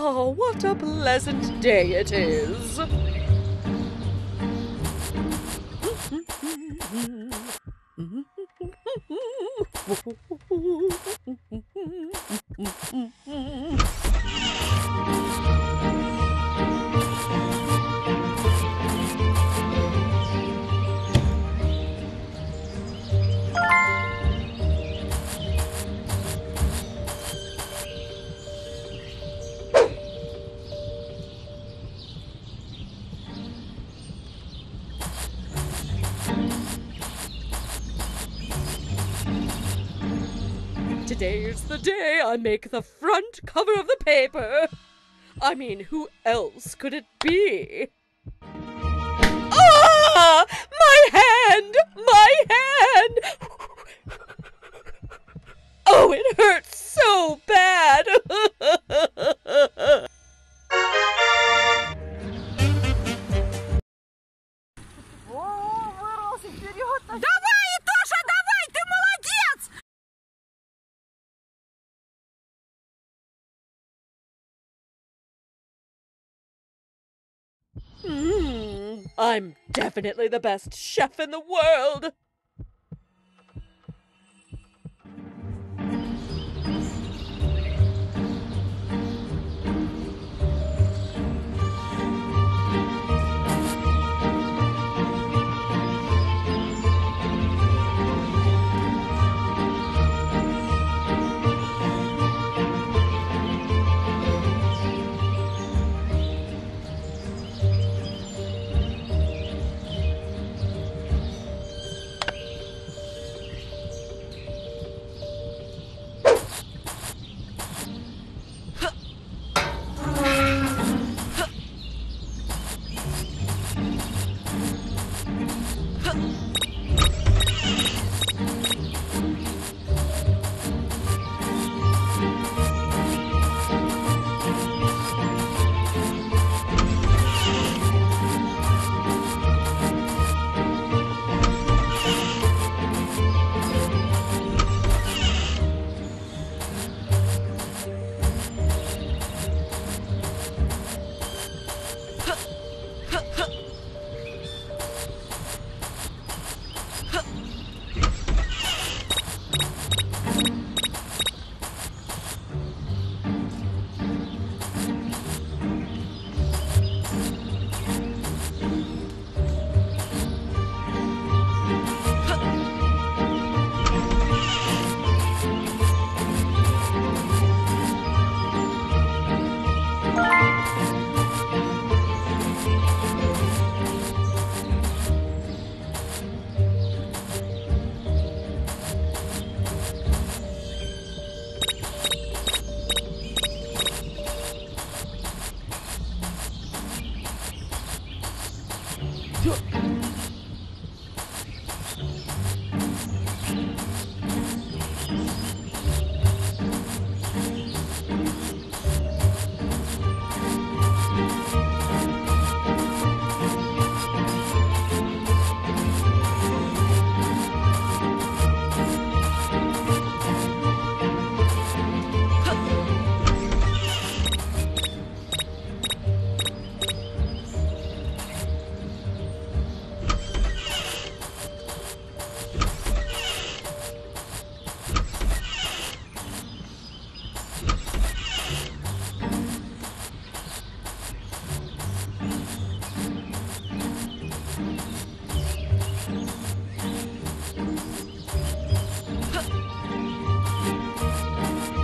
Oh, what a pleasant day it is. Today's the day I make the front cover of the paper. I mean, who else could it be? Ah! My hand! My hand! Oh, it hurts so bad! Давай, Итоша, давай, ты молодец! I'm definitely the best chef in the world.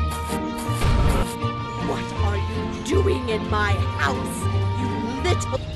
What are you doing in my house, you little...